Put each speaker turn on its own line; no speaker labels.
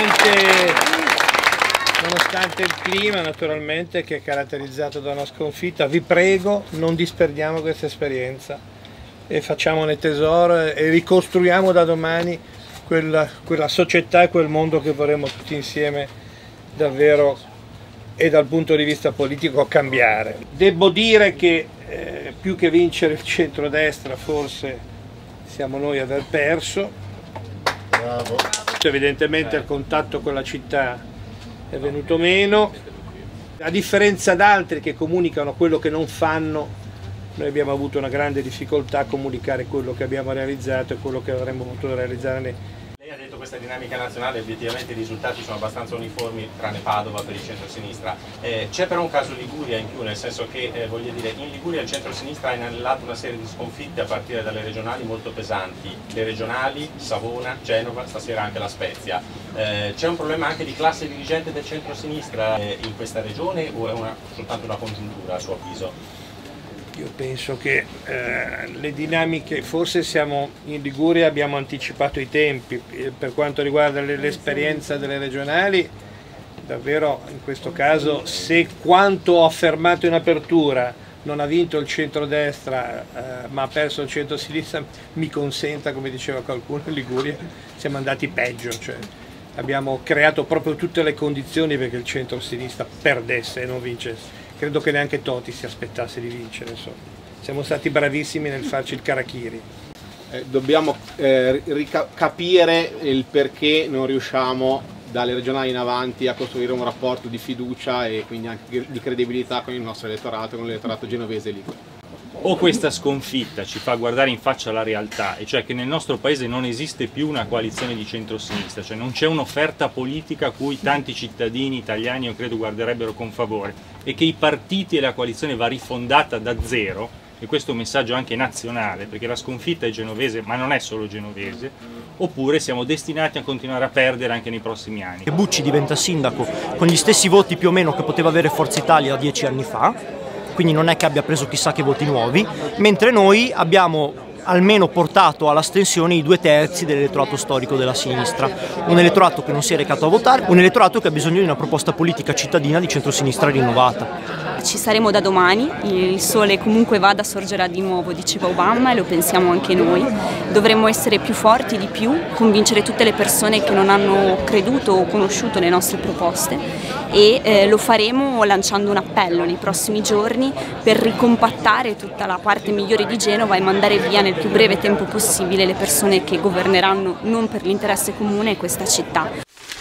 nonostante il clima naturalmente che è caratterizzato da una sconfitta, vi prego non disperdiamo questa esperienza e facciamone tesoro e ricostruiamo da domani quella società e quel mondo che vorremmo tutti insieme davvero e dal punto di vista politico cambiare. Devo dire che più che vincere il centrodestra forse siamo noi ad aver perso.
Bravo.
Evidentemente il contatto con la città è venuto meno, a differenza da altri che comunicano quello che non fanno. Noi abbiamo avuto una grande difficoltà a comunicare quello che abbiamo realizzato e quello che avremmo potuto realizzare.
Lei ha detto questa dinamica nazionale, obiettivamente i risultati sono abbastanza uniformi tranne Padova per il centro-sinistra. C'è però un caso Liguria in più, nel senso che voglio dire, in Liguria il centro-sinistra ha inanellato una serie di sconfitte a partire dalle regionali molto pesanti. Le regionali, Savona, Genova, stasera anche la Spezia. C'è un problema anche di classe dirigente del centro-sinistra in questa regione o è soltanto una congiuntura a suo avviso?
Io penso che le dinamiche, forse siamo in Liguria, abbiamo anticipato i tempi, per quanto riguarda l'esperienza delle regionali, davvero in questo caso se quanto ho affermato in apertura non ha vinto il centrodestra ma ha perso il centro-sinistra, mi consenta, come diceva qualcuno, in Liguria siamo andati peggio, cioè abbiamo creato proprio tutte le condizioni perché il centro-sinistra perdesse e non vincesse. Credo che neanche Toti si aspettasse di vincere, insomma. Siamo stati bravissimi nel farci il Karachiri.
Dobbiamo capire il perché non riusciamo dalle regionali in avanti a costruire un rapporto di fiducia e quindi anche di credibilità con il nostro elettorato, con l'elettorato genovese e ligure.
O questa sconfitta ci fa guardare in faccia la realtà, e cioè che nel nostro paese non esiste più una coalizione di centrosinistra, cioè non c'è un'offerta politica a cui tanti cittadini italiani io credo guarderebbero con favore, e che i partiti e la coalizione va rifondata da zero, e questo è un messaggio anche nazionale, perché la sconfitta è genovese ma non è solo genovese, oppure siamo destinati a continuare a perdere anche nei prossimi anni.
Bucci diventa sindaco con gli stessi voti più o meno che poteva avere Forza Italia 10 anni fa, quindi non è che abbia preso chissà che voti nuovi, mentre noi abbiamo almeno portato all'astensione i 2/3 dell'elettorato storico della sinistra, un elettorato che non si è recato a votare, un elettorato che ha bisogno di una proposta politica cittadina di centrosinistra rinnovata.
Ci saremo da domani, il sole comunque va da sorgerà di nuovo, diceva Obama, e lo pensiamo anche noi. Dovremmo essere più forti di più, convincere tutte le persone che non hanno creduto o conosciuto le nostre proposte, e lo faremo lanciando un appello nei prossimi giorni per ricompattare tutta la parte migliore di Genova e mandare via nel più breve tempo possibile le persone che governeranno non per l'interesse comune questa città.